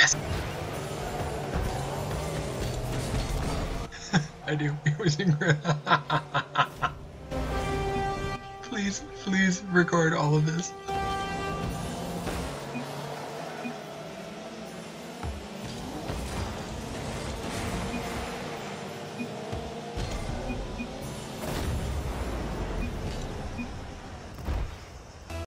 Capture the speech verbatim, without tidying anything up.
Yes! I do. It was incredible. Please, please record all of this.